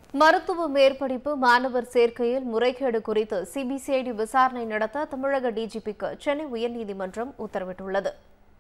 மருத்துவ மேற்படிப்பு மாணவர் சேர்க்கையில் முறைகேடு குறித்து சிபிசிஐடி விசாரணை நடத்த தமிழக டிஜிபிக்கு சென்னை உயர்நீதிமன்றம் உத்தரவிட்டுள்ளது.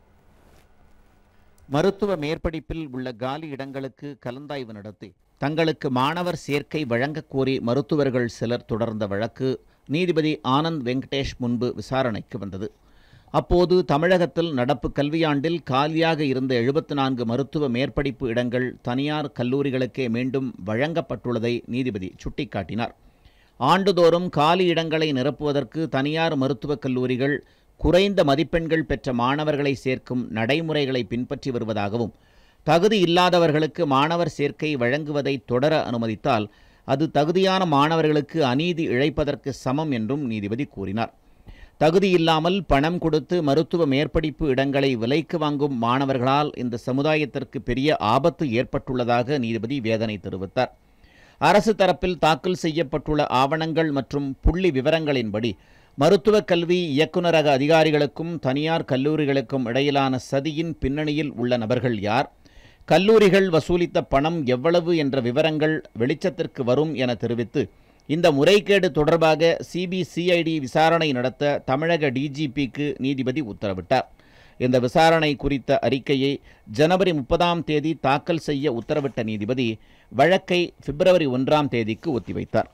மருத்துவ மேற்படிப்பில் உள்ள காலி இடங்களுக்கு கலந்தாய்வு நடத்தி தங்களுக்கு மாணவர் சேர்க்கை வழங்கக் கோரி மருத்துவர்கள் சிலர் தொடர்ந்த வழக்கு நீதிபதி ஆனந்த் வெங்கடேஷ் முன்பு விசாரணைக்கு வந்தது. அப்போது தமிழகத்தில் நடப்பு கல்வியாண்டில் காலியாக இருந்த 74 மருத்துவ மேற்படிப்பு இடங்கள் தனியார் கல்லூரிகளுக்கே மீண்டும் வழங்கப்பட்டுள்ளதை நீதிபதி சுட்டிக்காட்டினார். ஆண்டுதோறும் காலி இடங்களை நிரப்புவதற்கு தனியார் மருத்துவக் கல்லூரிகள் குறைந்த மதிப்பெண்கள் பெற்ற மாணவர்களை சேர்க்கும் நடைமுறைகளை பின்பற்றி வருவதாகவும், தகுதி இல்லாதவர்களுக்கு மாணவர் சேர்க்கை வழங்குவதை தொடர அனுமதித்தால் அது தகுதியான மாணவர்களுக்கு அநீதி இழைப்பதற்கு சமம் என்றும் நீதிபதி கூறினார். தகுதியில்லாமல் பணம் கொடுத்து மருத்துவ மேற்படிப்பு இடங்களை விலைக்கு வாங்கும் மாணவர்களால் இந்த சமுதாயத்திற்கு பெரிய ஆபத்து ஏற்பட்டுள்ளதாக நீதிபதி வேதனை தெரிவித்தார். அரசு தரப்பில் தாக்கல் செய்யப்பட்டுள்ள ஆவணங்கள் மற்றும் புள்ளி விவரங்களின்படி மருத்துவக் கல்வி இயக்குநரக அதிகாரிகளுக்கும் தனியார் கல்லூரிகளுக்கும் இடையிலான சதியின் பின்னணியில் உள்ள நபர்கள் யார், கல்லூரிகள் வசூலித்த பணம் எவ்வளவு என்ற விவரங்கள் வெளிச்சத்திற்கு வரும் என தெரிவித்து இந்த முறைகேடு தொடர்பாக சிபிசிஐடி விசாரணை நடத்த தமிழக டிஜிபிக்கு நீதிபதி உத்தரவிட்டார். இந்த விசாரணை குறித்த அறிக்கையை ஜனவரி 30ஆம் தேதி தாக்கல் செய்ய உத்தரவிட்ட நீதிபதி வழக்கை பிப்ரவரி 1ஆம் தேதிக்கு ஒத்திவைத்தார்.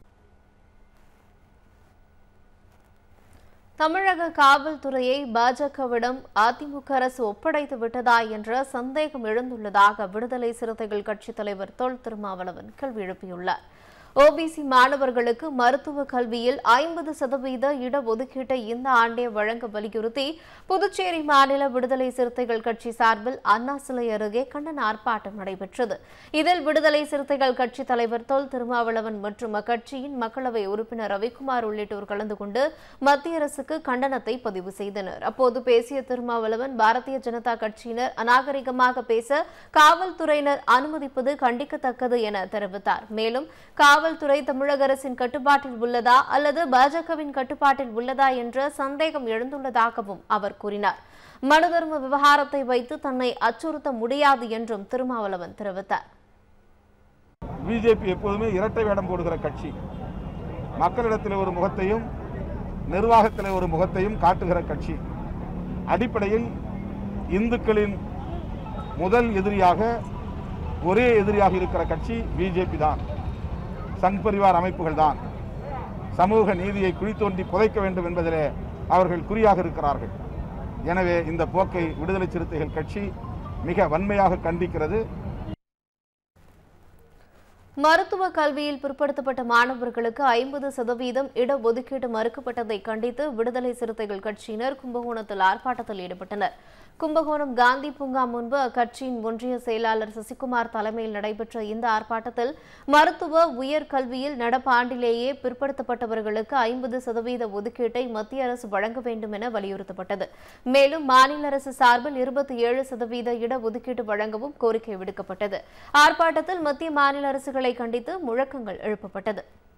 தமிழக காவல்துறையை பாஜகவிடம் அதிமுக அரசு ஒப்படைத்து விட்டதா என்ற சந்தேகம் எழுந்துள்ளதாக விடுதலை சிறுத்தைகள் கட்சித் தலைவர் திருமாவளவன் கேள்வி எழுப்பியுள்ளார். ஓபிசி மாணவர்களுக்கு மருத்துவ கல்வியில் 50% இடஒதுக்கீட்டை இந்த ஆண்டே வழங்க வலியுறுத்தி புதுச்சேரி மாநில விடுதலை சிறுத்தைகள் கட்சி சார்பில் அண்ணா சிலை அருகே கண்டன ஆர்ப்பாட்டம் நடைபெற்றது. இதில் விடுதலை சிறுத்தைகள் கட்சி தலைவர் திருமாவளவன் மற்றும் அக்கட்சியின் மக்களவை உறுப்பினர் ரவிக்குமார் உள்ளிட்டோர் கலந்து கொண்டு மத்திய அரசுக்கு கண்டனத்தை பதிவு செய்தனர். அப்போது பேசிய திருமாவளவன், பாரதிய ஜனதா கட்சியினர் அநாகரிகமாக பேச காவல்துறையினர் அனுமதிப்பது கண்டிக்கத்தக்கது என தெரிவித்தார். மேலும் காவல்துறை தமிழக அரசின் கட்டுப்பாட்டில் உள்ளதா அல்லது பாஜகவின் கட்டுப்பாட்டில் உள்ளதா என்ற சந்தேகம் எழுந்துள்ளதாகவும் அவர் கூறினார். மனுதர்ம விவகாரத்தை வைத்து தன்னை அச்சுறுத்த முடியாது என்றும் திருமாவளவன் தெரிவித்தார். பிஜேபி எப்போதுமே இரட்டை வேடம் போடுகிற கட்சி. மக்களிடத்தில் ஒரு முகத்தையும் நிர்வாகத்தில் ஒரு முகத்தையும் காட்டுகிற கட்சி. அடிப்படையில் இந்துக்களின் முதல் எதிரியாக ஒரே எதிரியாக இருக்கிற கட்சி பிஜேபி தான். சங் பரிவார் அமைப்புகள் தான். சமூக நீதியை குழி தோண்டி புதைக்க வேண்டும் என்பதிலே அவர்கள் குறியாக இருக்கிறார்கள். எனவே இந்த போக்கை விடுதலை சிறுத்தைகள் கட்சி மிக வன்மையாக கண்டிக்கிறது. மருத்துவ கல்வியில் பிற்படுத்தப்பட்ட மாணவர்களுக்கு 50% இடஒதுக்கீடு மறுக்கப்பட்டதை கண்டித்து விடுதலை சிறுத்தைகள் கட்சியினர் கும்பகோணத்தில் ஆர்ப்பாட்டத்தில் ஈடுபட்டனர். கும்பகோணம் காந்தி பூங்கா முன்பு அக்கட்சியின் ஒன்றிய செயலாளர் சசிகுமார் தலைமையில் நடைபெற்ற இந்த ஆர்ப்பாட்டத்தில் மருத்துவ உயர்கல்வியில் நடப்பு ஆண்டிலேயே பிற்படுத்தப்பட்டவர்களுக்கு 50% ஒதுக்கீட்டை மத்திய அரசு வழங்க வேண்டும் என வலியுறுத்தப்பட்டது. மேலும் மாநில அரசு சார்பில் 27% இடஒதுக்கீடு வழங்கவும் கோரிக்கை விடுக்கப்பட்டது. ஆர்ப்பாட்டத்தில் மத்திய மாநில அரசுகளை கண்டித்து முழக்கங்கள் எழுப்பப்பட்டது.